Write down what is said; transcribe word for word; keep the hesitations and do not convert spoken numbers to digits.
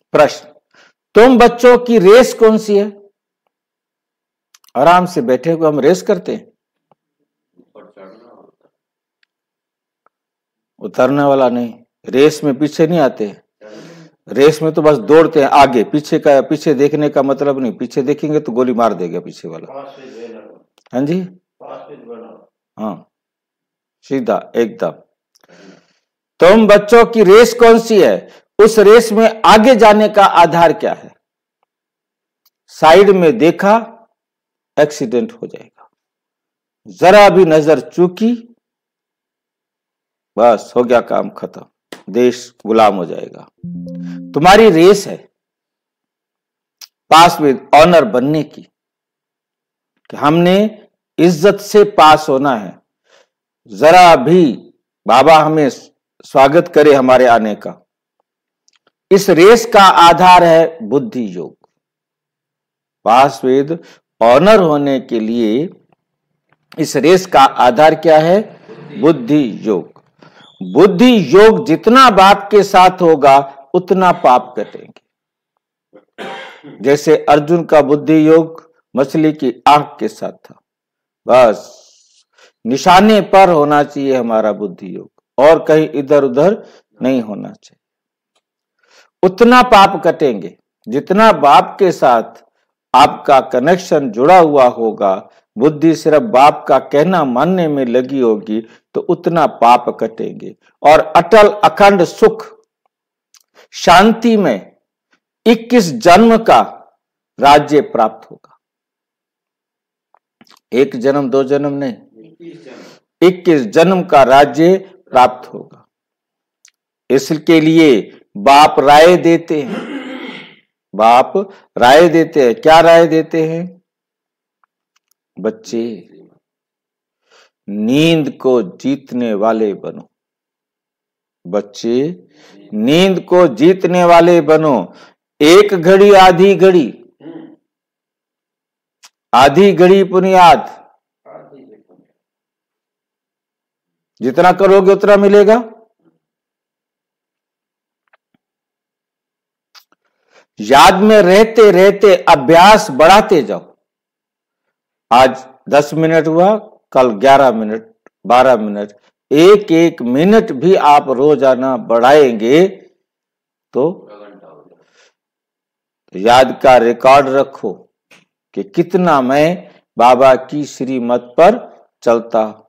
प्रश्न, तुम बच्चों की रेस कौन सी है? आराम से बैठे हुए हम रेस करते हैं, उतरने वाला नहीं। रेस में पीछे नहीं आते, रेस में तो बस दौड़ते हैं आगे, पीछे का पीछे देखने का मतलब नहीं। पीछे देखेंगे तो गोली मार देगा पीछे वाला। हाँ जी, हाँ सीधा एकदम। तुम बच्चों की रेस कौन सी है? उस रेस में आगे जाने का आधार क्या है? साइड में देखा एक्सीडेंट हो जाएगा, जरा भी नजर चूकी बस हो गया काम खत्म, देश गुलाम हो जाएगा। तुम्हारी रेस है पास विद ऑनर बनने की, कि हमने इज्जत से पास होना है। जरा भी बाबा हमें स्वागत करे हमारे आने का। इस रेस का आधार है बुद्धि योग। पास विद ऑनर होने के लिए इस रेस का आधार क्या है? बुद्धि योग। बुद्धि योग जितना बाप के साथ होगा उतना पाप कटेंगे। जैसे अर्जुन का बुद्धि योग मछली की आंख के साथ था, बस निशाने पर होना चाहिए हमारा बुद्धि योग, और कहीं इधर उधर नहीं होना चाहिए। उतना पाप कटेंगे जितना बाप के साथ आपका कनेक्शन जुड़ा हुआ होगा। बुद्धि सिर्फ बाप का कहना मानने में लगी होगी तो उतना पाप कटेंगे, और अटल अखंड सुख शांति में इक्कीस जन्म का राज्य प्राप्त होगा। एक जन्म दो जन्म नहीं, इक्कीस जन्म का राज्य प्राप्त होगा। इसके लिए बाप राय देते हैं। बाप राय देते हैं। क्या राय देते हैं? बच्चे नींद को जीतने वाले बनो। बच्चे नींद को जीतने वाले बनो। एक घड़ी आधी घड़ी, आधी घड़ी पुनियाद। जितना करोगे उतना मिलेगा। याद में रहते रहते अभ्यास बढ़ाते जाओ। आज दस मिनट हुआ, कल ग्यारह मिनट, बारह मिनट, एक एक मिनट भी आप रोजाना बढ़ाएंगे तो याद का रिकॉर्ड रखो कि कितना मैं बाबा की श्रीमत पर चलता